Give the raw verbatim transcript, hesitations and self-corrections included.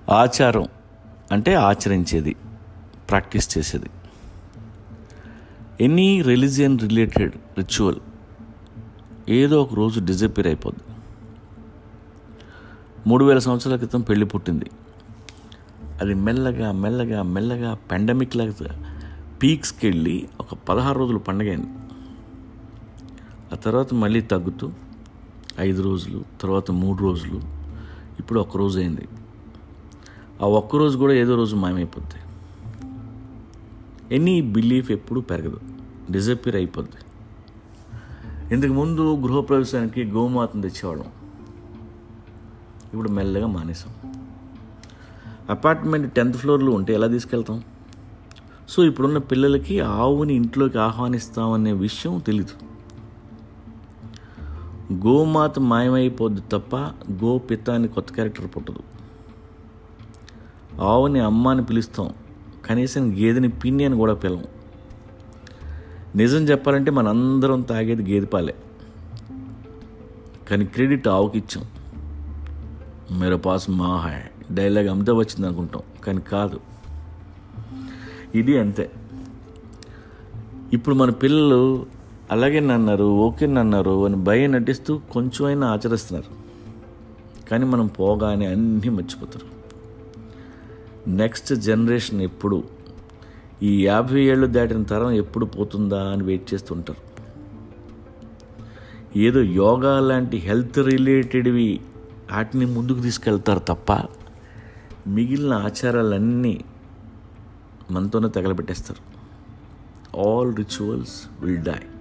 ఆచారం అంటే ఆచరించేది, ప్రాక్టీస్ చేసేది. ఎనీ రిలీజియన్ రిలేటెడ్ రిచువల్ ఏదో ఒక రోజు డిజపీర్ అయిపోద్ది. మూడు వేల సంవత్సరాల క్రితం పెళ్ళి పుట్టింది. అది మెల్లగా మెల్లగా మెల్లగా పాండమిక్ లాగా పీక్స్కి వెళ్ళి ఒక పదహారు రోజులు పండగ అయింది. ఆ తర్వాత మళ్ళీ తగ్గుతూ ఐదు రోజులు, తర్వాత మూడు రోజులు, ఇప్పుడు ఒక్కరోజు అయింది. ఆ ఒక్కరోజు కూడా ఏదో రోజు మాయమైపోద్ది. ఎనీ బిలీఫ్ ఎప్పుడూ పెరగదు, డిజపీర్ అయిపోద్ది. ఇంతకు ముందు గృహప్రవేశానికి గోమాతను తెచ్చేవాళ్ళం, ఇప్పుడు మెల్లగా మానేసాం. అపార్ట్మెంట్ టెన్త్ ఫ్లోర్లో ఉంటే ఎలా తీసుకెళ్తాం? సో ఇప్పుడున్న పిల్లలకి ఆవుని ఇంట్లోకి ఆహ్వానిస్తామనే విషయం తెలీదు. గోమాత మాయమైపోద్ది తప్ప గోపిత అని కొత్త క్యారెక్టర్ పుట్టదు. ఆవుని అమ్మ అని పిలుస్తాం, కనీసం గేదెని పిన్ని అని కూడా పిలవం. నిజం చెప్పాలంటే మనందరం తాగేది గేదె పాలే, కానీ క్రెడిట్ ఆవుకి ఇచ్చాం. మేరా పాస్ మా హై డైలాగ్ అమితే వచ్చింది అనుకుంటాం, కానీ కాదు. ఇది అంతే. ఇప్పుడు మన పిల్లలు అలాగే నన్నారు, ఓకే నన్నారు అని భయం నటిస్తూ కొంచెం అయినా ఆచరిస్తున్నారు, కానీ మనం పోగానే అన్నీ మర్చిపోతారు. నెక్స్ట్ జనరేషన్ ఎప్పుడు, ఈ యాభై ఏళ్ళు దాటిన తరం ఎప్పుడు పోతుందా అని వెయిట్ చేస్తుంటారు. ఏదో యోగా లాంటి హెల్త్ రిలేటెడ్వి వాటిని ముందుకు తీసుకెళ్తారు తప్ప మిగిలిన ఆచారాలన్నీ మనతోనే తగలబెట్టేస్తారు. All rituals will die.